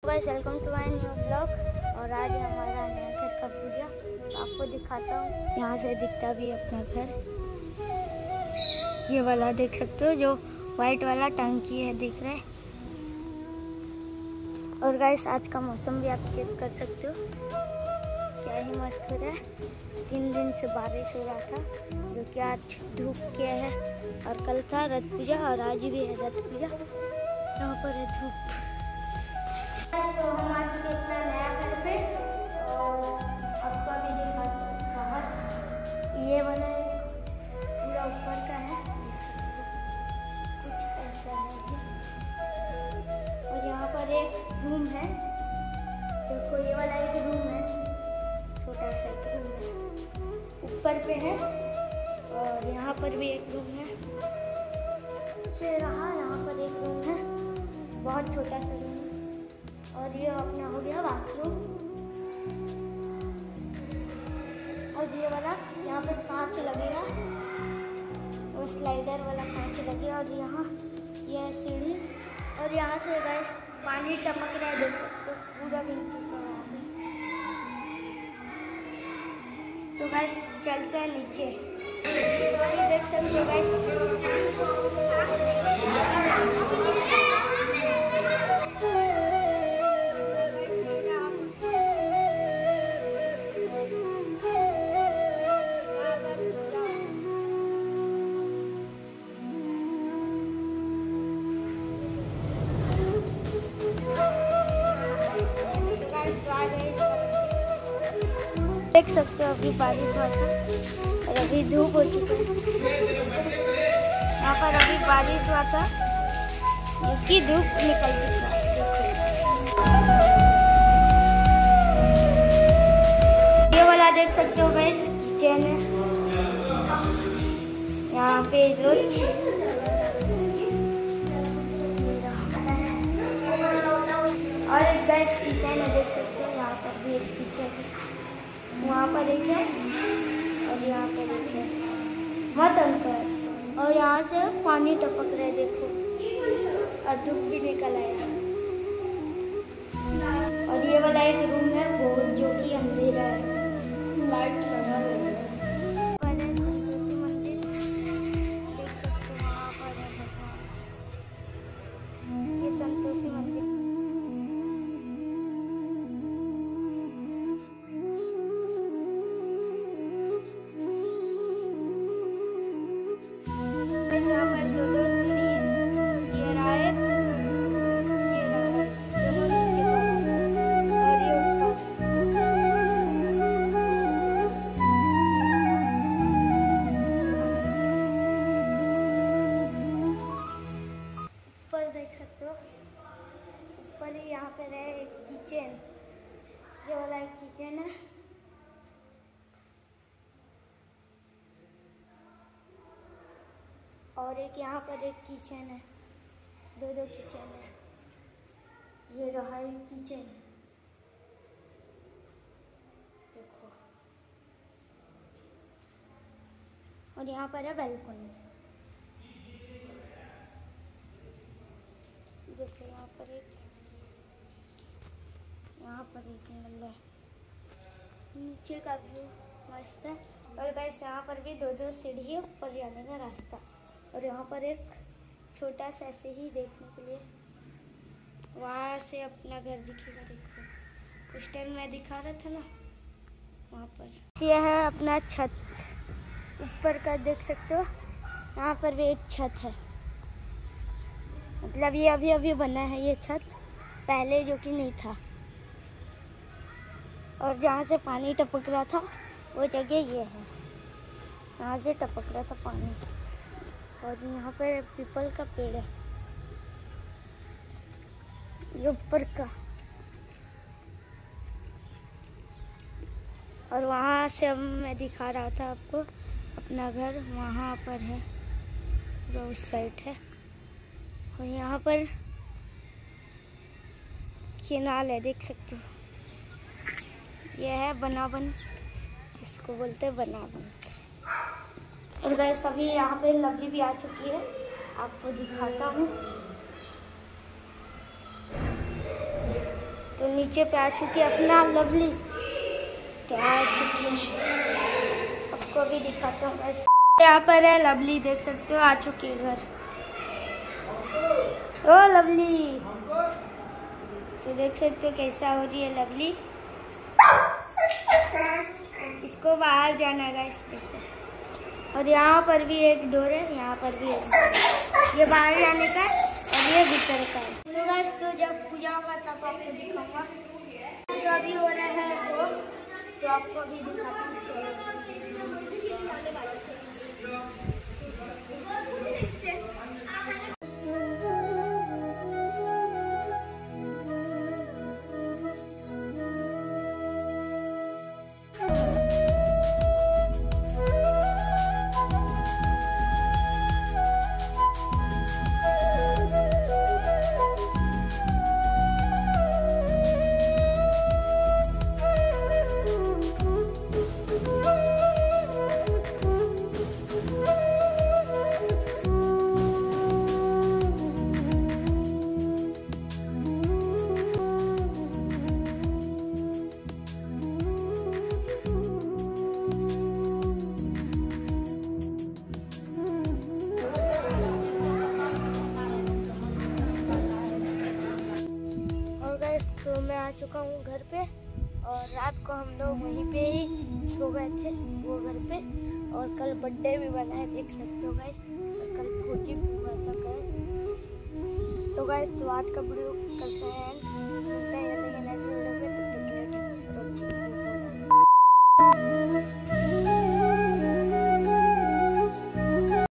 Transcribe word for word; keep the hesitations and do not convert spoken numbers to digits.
Guys, welcome to my new blog. और आज हमारा नया घर का वीडियो तो आपको दिखाता हूँ। यहाँ से दिखता भी है अपना घर। ये वाला देख सकते हो, जो वाइट वाला टंकी है, दिख रहा है। और गाइस, आज का मौसम भी आप चेक कर सकते हो, क्या ही मस्त हो रहा है। तीन दिन से बारिश हो रहा था, जो कि आज धूप किया है। और कल था रथ पूजा और आज भी है रथ पूजा। यहाँ पर है धूप। तो हम आ चुके अपना नया घर पे और आपको अभी दिखाते बाहर। ये वाला पूरा ऊपर का है, कुछ ऐसा है। और यहाँ पर एक रूम है, देखो ये वाला एक रूम है, छोटा सा एक रूम है, ऊपर पे है। और यहाँ पर भी एक रूम है, से रहा यहाँ पर एक रूम है, बहुत छोटा सा रूम है। और ये अपना हो गया बाथरूम। और ये वाला यहाँ पे कांच लगेगा, और स्लाइडर वाला कांच लगेगा। और यहाँ ये है सीढ़ी, और यहाँ से गाइस पानी टपक रहा है, देख सकते हो, पूरा बिन चुका है। तो गाइस चलते हैं नीचे। तो ये देख सकते हो गाइस, देख सकते हो अभी बारिश हुआ था और अभी धूप हो चुका है। यहाँ पर अभी बारिश हुआ था, इसकी धूप निकल चुका है। ये वाला देख सकते हो गाइस, किचन है। यहाँ पे रोज और एक गाइस किचन है, देख सकते हो। यहाँ पर भी एक किचन है, वहाँ पर एक है और यहाँ पर एक है, मत अंकर। और यहाँ से पानी टपक रहा है, देखो, और धूप भी निकल आया। और ये वाला एक रूम है, वो जो कि अंधेरा है, लाइट लगा हुआ है। संतोषी मंदिर देख सकते हो, वहाँ पर है भगवान, ये संतोषी मंदिर। यहाँ पर दो दो सीढ़ी है, ये रहा है, ये रहा है, दोनों नीचे का रास्ता, और ये ऊपर। ऊपर देख सकते हो, ऊपर ही यहाँ पे है एक किचन, ये वाला एक किचन है। और एक यहाँ पर एक किचन है, दो दो किचन है। ये रहा एक किचन, देखो। और यहाँ पर है बैल्कनी, देखो। यहाँ पर एक यहाँ पर एक नल है, नीचे का व्यू मस्त है। और गाइस यहाँ पर भी दो दो सीढ़ी है, ऊपर जाने का रास्ता। और यहाँ पर एक छोटा सा ऐसे ही देखने के लिए, वहाँ से अपना घर दिखेगा, देखो। उस टाइम मैं दिखा रहा था ना, वहाँ पर ये है अपना छत, ऊपर का देख सकते हो। यहाँ पर भी एक छत है, मतलब ये अभी अभी बना है ये छत, पहले जो कि नहीं था। और जहाँ से पानी टपक रहा था वो जगह ये है, यहाँ से टपक रहा था पानी। और यहाँ पर पीपल का पेड़ है, ये ऊपर का। और वहाँ से अब मैं दिखा रहा था आपको अपना घर, वहाँ पर है, पूरा उस साइड है। और यहाँ पर केनाल है, देख सकते हो। यह है बनावन, इसको बोलते हैं बनावन। और गाइस अभी यहाँ पे लवली भी आ चुकी है, आपको दिखाता हूँ। नीचे पे आ चुकी है अपना लवली, तो आ चुकी है, आपको भी दिखाता हूँ बस। यहाँ पर है लवली, देख सकते हो आ चुकी है घर। ओ लवली, तो देख सकते हो कैसा हो रही है लवली। इसको बाहर जाना है गाइस, देखो। और यहाँ पर भी एक डोर है, यहाँ पर भी एक डोर है। ये बाहर जाने का है और ये भीतर का है। तो गाइस तो जब पूजा होगा तब आपको दिखाऊंगा। तो अभी हो रहा है वो, तो आपको अभी दिखाता हूँ। तो मैं आ चुका हूँ घर पे, और रात को हम लोग वहीं पे ही सो गए थे वो घर पे। और कल बर्थडे भी बना है, देख सकते हो गाइस। कल भोजी भी हुआ था कल। तो गाइस तो आज का वीडियो करते हैं, मिलते हैं